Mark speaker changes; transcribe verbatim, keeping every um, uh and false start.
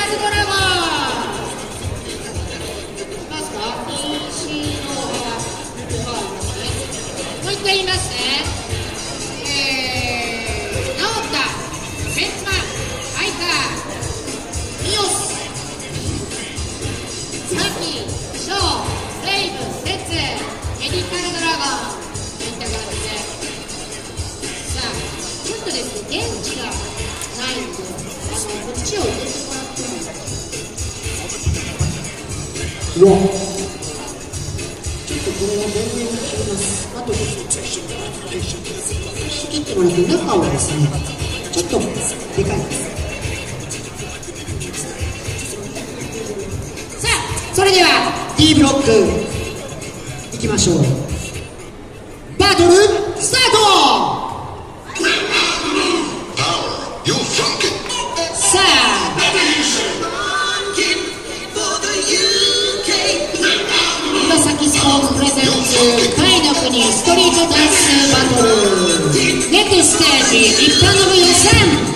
Speaker 1: ズドラゴン。いますか？西の部屋。もう一回言いますね。えー、直田、センツマン、ハイカー、ミオス、サキ、ショー、レイブ、セツ、メディカルドラゴンといった感じで、さあ、ちょっとですね、現地がないんで、あの、こっちを入れてもらってもいいですか？うわ、ちょっとこれは電源を切ります。あとですね、切ってもらって中をですね、ちょっとでかいです。さあ、それでは D ブロックいきましょう。バトルスタート。さあ、岩崎スポーツプレゼンツ海の国ストリートダンスバトルネクステージ一般の部予選